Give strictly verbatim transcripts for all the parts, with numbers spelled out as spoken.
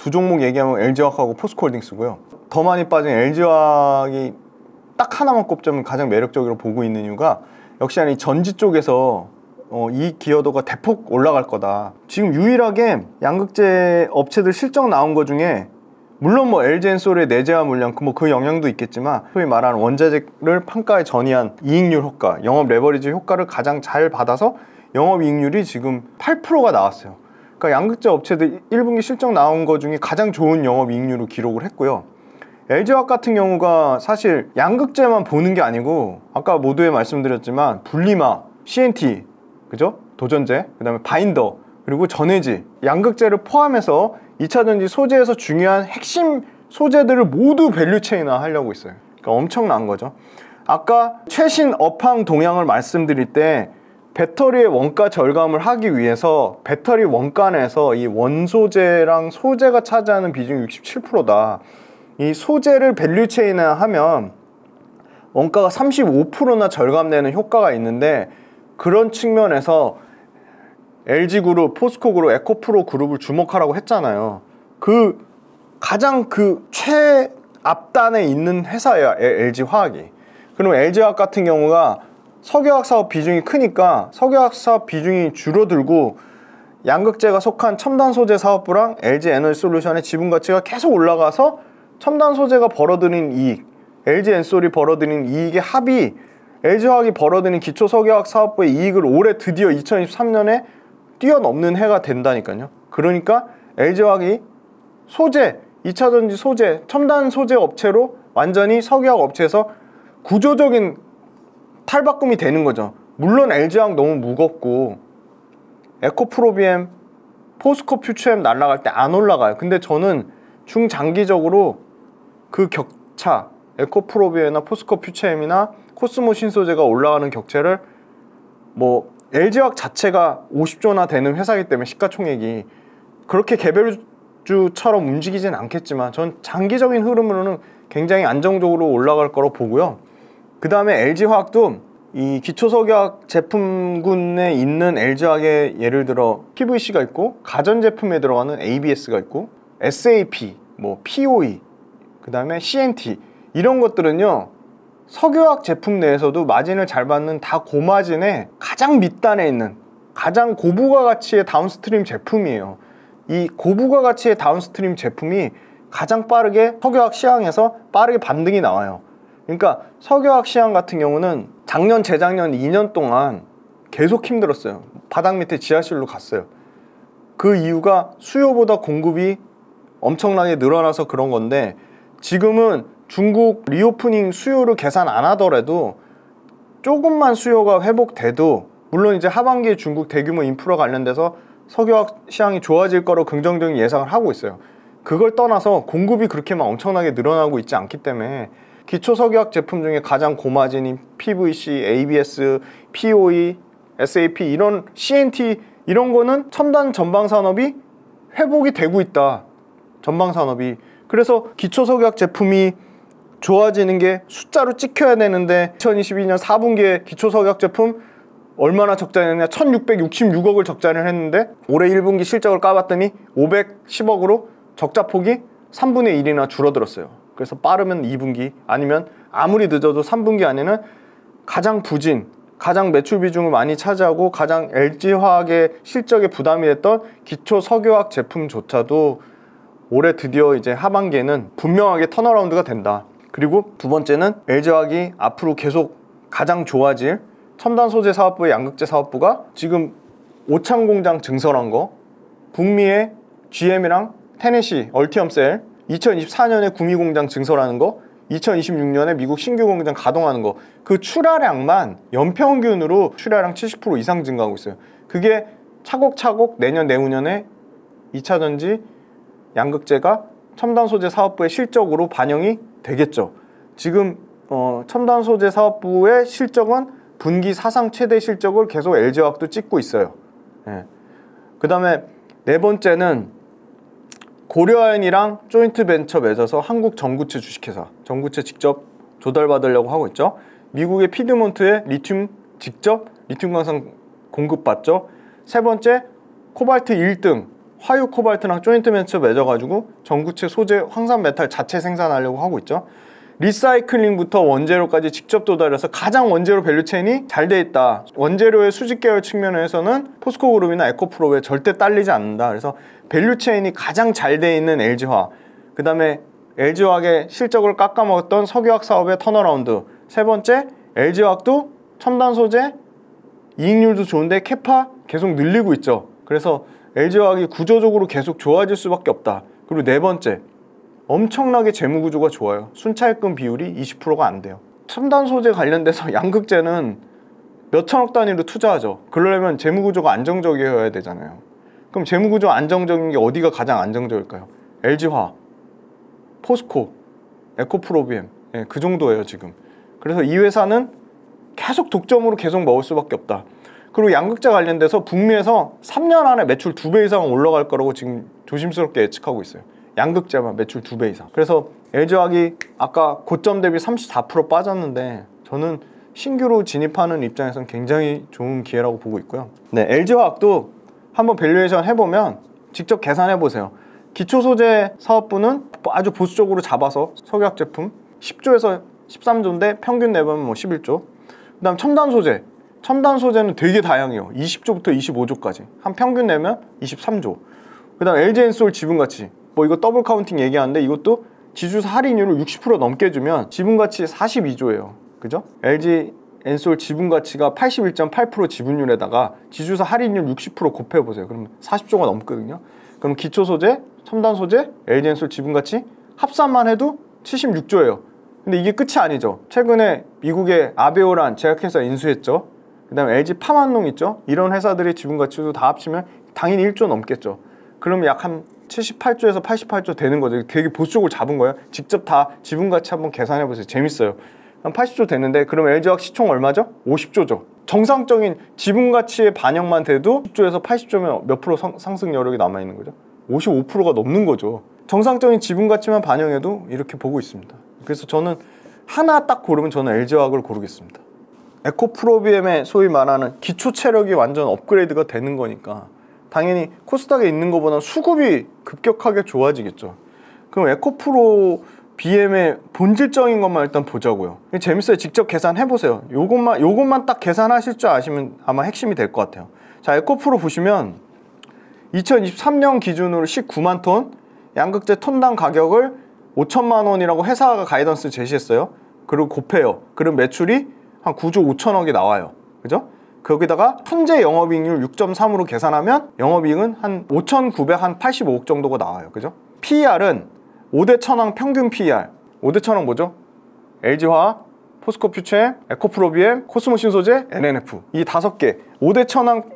두 종목 얘기하면 엘지화학하고 포스코홀딩스고요. 더 많이 빠진 엘지화학이 딱 하나만 꼽자면 가장 매력적으로 보고 있는 이유가 역시나 이 전지 쪽에서 어, 이 기여도가 대폭 올라갈 거다. 지금 유일하게 양극재 업체들 실적 나온 거 중에 물론 뭐 엘지엔솔의 내재화 물량 뭐 그 영향도 있겠지만 소위 말하는 원자재를 판가에 전이한 이익률 효과, 영업 레버리지 효과를 가장 잘 받아서 영업이익률이 지금 팔 퍼센트가 나왔어요. 그러니까 양극재 업체들 일 분기 실적 나온 거 중에 가장 좋은 영업이익률을 기록을 했고요. 엘지화학 같은 경우가 사실 양극재만 보는 게 아니고 아까 모두에 말씀드렸지만 분리막, 씨엔티, 그죠? 도전재, 그 다음에 바인더, 그리고 전해지, 양극재를 포함해서 이차전지 소재에서 중요한 핵심 소재들을 모두 밸류체인화 하려고 있어요. 그러니까 엄청난 거죠. 아까 최신 업황 동향을 말씀드릴 때 배터리의 원가 절감을 하기 위해서 배터리 원가 내에서 이 원소재랑 소재가 차지하는 비중이 육십칠 퍼센트다. 이 소재를 밸류체인화 하면 원가가 삼십오 퍼센트나 절감되는 효과가 있는데 그런 측면에서 엘지그룹, 포스코그룹, 에코프로 그룹을 주목하라고 했잖아요. 그 가장 그 최앞단에 있는 회사예요, 엘지화학이. 그럼 엘지화학 같은 경우가 석유화학 사업 비중이 크니까 석유화학 사업 비중이 줄어들고 양극재가 속한 첨단 소재 사업부랑 엘지에너지솔루션의 지분 가치가 계속 올라가서 첨단 소재가 벌어들인 이익, 엘지엔솔이 벌어들인 이익의 합이 엘지화학이 벌어들인 기초 석유화학 사업부의 이익을 올해 드디어 이천이십삼 년에 뛰어넘는 해가 된다니까요. 그러니까 엘지화학이 소재, 이차전지 소재, 첨단 소재 업체로 완전히 석유화학 업체에서 구조적인 탈바꿈이 되는 거죠. 물론 엘지화학 너무 무겁고 에코프로비엠, 포스코 퓨처엠 날아갈 때 안 올라가요. 근데 저는 중장기적으로 그 격차, 에코프로비엠이나 포스코 퓨처엠이나 코스모 신소재가 올라가는 격차를 뭐 엘지화학 자체가 오십조나 되는 회사이기 때문에 시가총액이 그렇게 개별주처럼 움직이진 않겠지만 전 장기적인 흐름으로는 굉장히 안정적으로 올라갈 거로 보고요. 그 다음에 엘지화학도 이 기초석유화학 제품군에 있는 엘지화학의 예를 들어 피브이씨가 있고 가전제품에 들어가는 에이비에스가 있고 에스에이피, 뭐 피오이, 그 다음에 씨엔티 이런 것들은요 석유화학 제품 내에서도 마진을 잘 받는 다 고마진의 가장 밑단에 있는 가장 고부가 가치의 다운스트림 제품이에요. 이 고부가 가치의 다운스트림 제품이 가장 빠르게 석유화학 시황에서 빠르게 반등이 나와요. 그러니까 석유화학 시황 같은 경우는 작년, 재작년 이 년 동안 계속 힘들었어요. 바닥 밑에 지하실로 갔어요. 그 이유가 수요보다 공급이 엄청나게 늘어나서 그런 건데 지금은 중국 리오프닝 수요를 계산 안 하더라도 조금만 수요가 회복돼도 물론 이제 하반기에 중국 대규모 인프라 관련돼서 석유화학 시황이 좋아질 거로 긍정적인 예상을 하고 있어요. 그걸 떠나서 공급이 그렇게 막 엄청나게 늘어나고 있지 않기 때문에 기초 석유화학 제품 중에 가장 고마진인 피브이씨, 에이비에스, 피오이, 에스에이피 이런 씨엔티 이런 거는 첨단 전방 산업이 회복이 되고 있다. 전방 산업이. 그래서 기초 석유화학 제품이 좋아지는 게 숫자로 찍혀야 되는데 이천이십이 년 사 분기에 기초 석유화학 제품 얼마나 적자냐냐 천육백육십육억을 적자를 했는데 올해 일 분기 실적을 까봤더니 오백십억으로 적자폭이 삼분의 일이나 줄어들었어요. 그래서 빠르면 이 분기 아니면 아무리 늦어도 삼 분기 안에는 가장 부진, 가장 매출 비중을 많이 차지하고 가장 엘지화학의 실적에 부담이 됐던 기초 석유화학 제품조차도 올해 드디어 이제 하반기에는 분명하게 턴어라운드가 된다. 그리고 두 번째는 엘지화학이 앞으로 계속 가장 좋아질 첨단 소재 사업부의 양극재 사업부가 지금 오창 공장 증설한 거, 북미의 지엠이랑 테네시 얼티엄셀 이천이십사 년에 구미 공장 증설하는 거, 이천이십육 년에 미국 신규 공장 가동하는 거, 그 출하량만 연평균으로 출하량 칠십 퍼센트 이상 증가하고 있어요. 그게 차곡차곡 내년 내후년에 이차전지 양극재가 첨단 소재 사업부의 실적으로 반영이 되겠죠. 지금 어, 첨단 소재 사업부의 실적은 분기 사상 최대 실적을 계속 엘지화학도 찍고 있어요. 예. 그 다음에 네 번째는 고려아연이랑 조인트 벤처 맺어서 한국 전구체 주식회사, 전구체 직접 조달받으려고 하고 있죠. 미국의 피드몬트에 리튬 직접 리튬 광산 공급받죠. 세 번째 코발트 일 등 화유 코발트랑 조인트 벤처 맺어가지고 전구체 소재 황산 메탈 자체 생산하려고 하고 있죠. 리사이클링부터 원재료까지 직접 도달해서 가장 원재료 밸류체인이 잘 돼 있다. 원재료의 수직 계열 측면에서는 포스코 그룹이나 에코프로에 절대 딸리지 않는다. 그래서 밸류체인이 가장 잘 돼 있는 엘지화학, 그 다음에 엘지화학의 실적을 깎아먹었던 석유화학 사업의 턴어라운드, 세 번째 엘지화학도 첨단 소재 이익률도 좋은데 캐파 계속 늘리고 있죠. 그래서 엘지화학이 구조적으로 계속 좋아질 수밖에 없다. 그리고 네 번째, 엄청나게 재무구조가 좋아요. 순차입금 비율이 이십 퍼센트가 안 돼요. 첨단 소재 관련돼서 양극재는 몇천억 단위로 투자하죠. 그러려면 재무구조가 안정적이어야 되잖아요. 그럼 재무구조 안정적인 게 어디가 가장 안정적일까요? 엘지화학, 포스코, 에코프로비엠, 예, 그 정도예요 지금. 그래서 이 회사는 계속 독점으로 계속 먹을 수밖에 없다. 그리고 양극재 관련돼서 북미에서 삼 년 안에 매출 두 배 이상 올라갈 거라고 지금 조심스럽게 예측하고 있어요. 양극재만 매출 두 배 이상. 그래서 엘지화학이 아까 고점 대비 삼십사 퍼센트 빠졌는데 저는 신규로 진입하는 입장에서는 굉장히 좋은 기회라고 보고 있고요. 네, 엘지화학도 한번 밸류에이션 해보면 직접 계산해 보세요. 기초소재 사업부는 아주 보수적으로 잡아서 석유화학 제품 십 조에서 십삼 조인데 평균 내보면 뭐 십일 조. 그 다음 첨단 소재, 첨단 소재는 되게 다양해요. 이십 조부터 이십오 조까지 한 평균 내면 이십삼 조. 그 다음 엘지엔솔 지분가치, 뭐 이거 더블 카운팅 얘기하는데 이것도 지주사 할인율을 육십 퍼센트 넘게 주면 지분가치 사십이 조예요. 그죠? 엘지엔솔 지분가치가 팔십일 점 팔 퍼센트 지분율에다가 지주사 할인율 육십 퍼센트 곱해보세요. 그러면 사십 조가 넘거든요. 그럼 기초소재, 첨단소재, 엘지엔솔 지분가치 합산만 해도 칠십육 조예요. 근데 이게 끝이 아니죠. 최근에 미국의 아베오란 제약회사 인수했죠. 그 다음에 엘지 파만농 있죠. 이런 회사들의 지분가치도 다 합치면 당연히 일 조 넘겠죠. 그러면 약 한 칠십팔 조에서 팔십팔 조 되는 거죠. 되게 보수적으로 잡은 거예요. 직접 다 지분가치 한번 계산해 보세요. 재밌어요. 한 팔십 조 되는데 그럼 엘지화학 시총 얼마죠? 오십 조죠. 정상적인 지분가치의 반영만 돼도 십 조에서 팔십 조면 몇 프로 상, 상승 여력이 남아있는 거죠? 오십오 퍼센트가 넘는 거죠. 정상적인 지분가치만 반영해도 이렇게 보고 있습니다. 그래서 저는 하나 딱 고르면 저는 엘지화학을 고르겠습니다. 에코프로비엠의 소위 말하는 기초 체력이 완전 업그레이드가 되는 거니까 당연히 코스닥에 있는 것보다 수급이 급격하게 좋아지겠죠. 그럼 에코프로비엠의 본질적인 것만 일단 보자고요. 재밌어요. 직접 계산해보세요. 요것만, 요것만 딱 계산하실 줄 아시면 아마 핵심이 될 것 같아요. 자, 에코프로 보시면 이천이십삼 년 기준으로 십구만 톤, 양극재 톤당 가격을 오천만 원이라고 회사가 가이던스 제시했어요. 그리고 곱해요. 그럼 매출이 한 구조 오천억이 나와요. 그죠? 거기다가 현재 영업이익률 육 점 삼으로 계산하면 영업이익은 한 오천구백팔십오억 정도가 나와요. 그죠? 피이알은 오 대 천왕 평균 피이알. 오 대 천왕 뭐죠? 엘지화학, 포스코퓨처엠, 에코프로비엠, 코스모신소재, 엔엔에프. 이 다섯 개. 오 대 천왕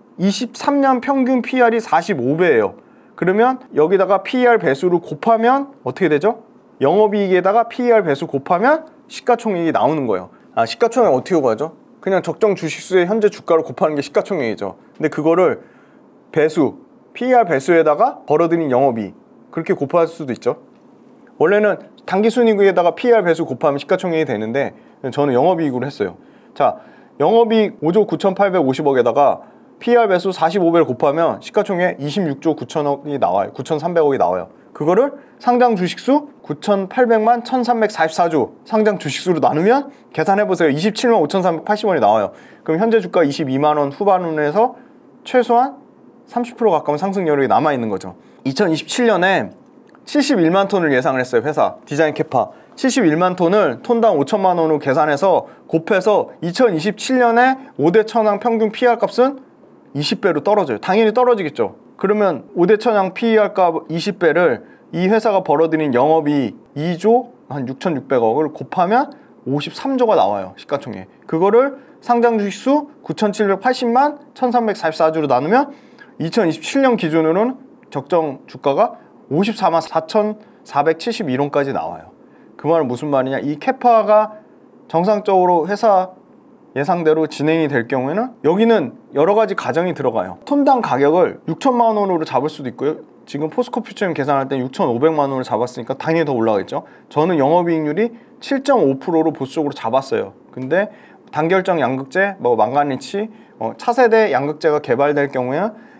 이십삼 년 평균 피이알이 사십오 배예요. 그러면 여기다가 피이알 배수를 곱하면 어떻게 되죠? 영업이익에다가 피이알 배수 곱하면 시가총액이 나오는 거예요. 아, 시가총액 어떻게 구하죠? 그냥 적정 주식수의 현재 주가를 곱하는 게 시가총액이죠. 근데 그거를 배수, 피이알 배수에다가 벌어들인 영업이익 그렇게 곱할 수도 있죠. 원래는 당기순이익에다가 피이알 배수 곱하면 시가총액이 되는데 저는 영업이익으로 했어요. 자, 영업이익 오조 구천팔백오십억에다가 피이알 배수 사십오 배를 곱하면 시가총액 이십육조 구천억이 나와요. 구천삼백억이 나와요. 그거를 상장 주식수 구천팔백만 천삼백사십사조 상장 주식수로 나누면 계산해보세요. 이십칠만 오천삼백팔십 원이 나와요. 그럼 현재 주가 이십이만 원 후반원에서 최소한 삼십 퍼센트 가까운 상승 여력이 남아있는 거죠. 이천이십칠 년에 칠십일만 톤을 예상을 했어요. 회사 디자인 캐파 칠십일만 톤을 톤당 오천만 원으로 계산해서 곱해서 이천이십칠 년에 오 대 천왕 평균 피이알 값은 이십 배로 떨어져요. 당연히 떨어지겠죠. 그러면 오 대 천왕 피이알 값 이십 배를 이 회사가 벌어들인 영업이 이조 한 육천육백억을 곱하면 오십삼 조가 나와요. 시가총액. 그거를 상장 주식수 구천칠백팔십만 천삼백사십사조로 나누면 이천이십칠 년 기준으로는 적정 주가가 오십사만 사천사백칠십일 원까지 나와요. 그 말은 무슨 말이냐? 이 캐파가 정상적으로 회사 예상대로 진행이 될 경우에는 여기는 여러 가지 가정이 들어가요. 톤당 가격을 육천만 원으로 잡을 수도 있고요. 지금 포스코퓨처엠 계산할 때 육천오백만 원으로 잡았으니까 당연히 더 올라가겠죠. 저는 영업이익률이 칠 점 오 퍼센트로 보수적으로 잡았어요. 근데 단결정 양극재, 뭐 망가니치, 어, 차세대 양극재가 개발될 경우에는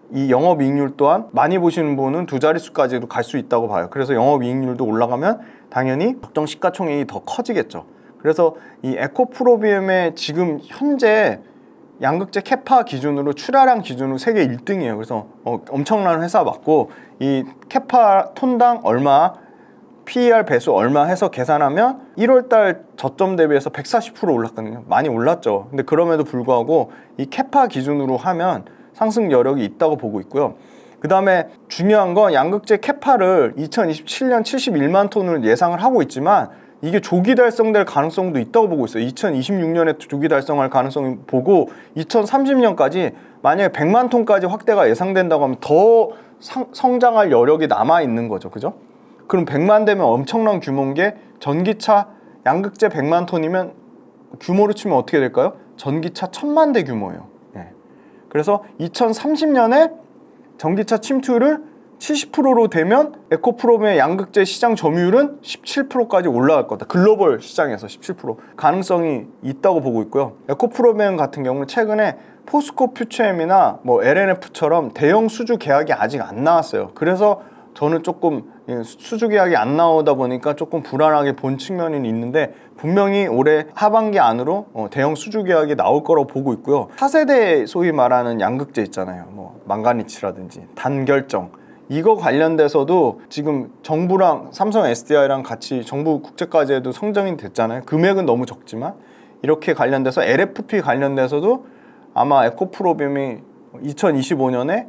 이 영업이익률 또한 많이 보시는 분은 두 자릿수까지도 갈 수 있다고 봐요. 그래서 영업이익률도 올라가면 당연히 적정 시가총액이 더 커지겠죠. 그래서 이 에코프로비엠의 지금 현재 양극재 캐파 기준으로 출하량 기준으로 세계 일 등이에요. 그래서 어, 엄청난 회사 맞고 이 캐파 톤당 얼마, 피이알 배수 얼마 해서 계산하면 일월달 저점 대비해서 백사십 퍼센트 올랐거든요. 많이 올랐죠. 근데 그럼에도 불구하고 이 캐파 기준으로 하면 상승 여력이 있다고 보고 있고요. 그 다음에 중요한 건 양극재 캐파를 이천이십칠 년 칠십일만 톤을 예상을 하고 있지만 이게 조기 달성될 가능성도 있다고 보고 있어요. 이천이십육 년에 조기 달성할 가능성이 보고 이천삼십 년까지 만약에 백만 톤까지 확대가 예상된다고 하면 더 상, 성장할 여력이 남아있는 거죠. 그죠? 그럼 백만 되면 엄청난 규모인 게 전기차 양극재 백만 톤이면 규모로 치면 어떻게 될까요? 전기차 천만 대 규모예요. 예. 그래서 이천삼십 년에 전기차 침투율을 칠십 퍼센트로 되면 에코프로비엠의 양극재 시장 점유율은 십칠 퍼센트까지 올라갈 거다. 글로벌 시장에서 십칠 퍼센트 가능성이 있다고 보고 있고요. 에코프로비엠 같은 경우는 최근에 포스코 퓨처엠이나 뭐 엘엔에프처럼 대형 수주 계약이 아직 안 나왔어요. 그래서 저는 조금 수주 계약이 안 나오다 보니까 조금 불안하게 본 측면이 있는데 분명히 올해 하반기 안으로 대형 수주 계약이 나올 거라고 보고 있고요. 차세대 소위 말하는 양극재 있잖아요. 뭐 망가니치라든지 단결정 이거 관련돼서도 지금 정부랑 삼성 에스디아이랑 같이 정부 국제과제도 성정이 됐잖아요. 금액은 너무 적지만 이렇게 관련돼서 엘에프피 관련돼서도 아마 에코프로비엠이 이천이십오 년에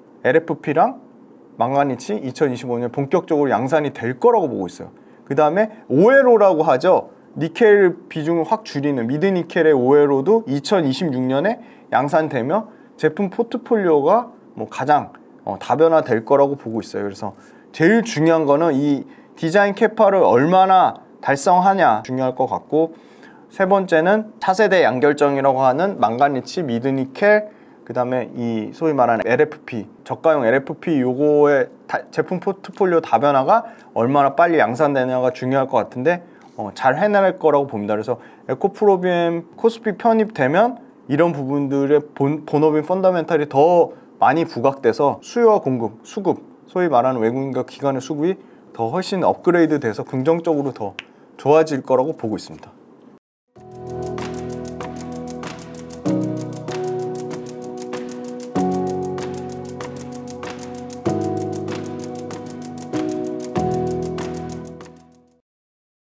엘에프피랑 망가니치 이천이십오 년 본격적으로 양산이 될 거라고 보고 있어요. 그 다음에 오엘오라고 하죠. 니켈 비중을 확 줄이는 미드니켈의 오엘오도 이천이십육 년에 양산되며 제품 포트폴리오가 뭐 가장 어, 다변화 될 거라고 보고 있어요. 그래서 제일 중요한 거는 이 디자인 캐파를 얼마나 달성하냐 중요할 것 같고, 세 번째는 차세대 양결정이라고 하는 망가니치, 미드니켈, 그 다음에 이 소위 말하는 엘에프피, 저가용 엘에프피 요거의 다, 제품 포트폴리오 다변화가 얼마나 빨리 양산되냐가 중요할 것 같은데 어, 잘 해낼 거라고 봅니다. 그래서 에코프로비엠 코스피 편입되면 이런 부분들의 본, 본업인 펀더멘탈이 더 많이 부각돼서 수요와 공급, 수급, 소위 말하는 외국인과 기관의 수급이 더 훨씬 업그레이드 돼서 긍정적으로 더 좋아질 거라고 보고 있습니다.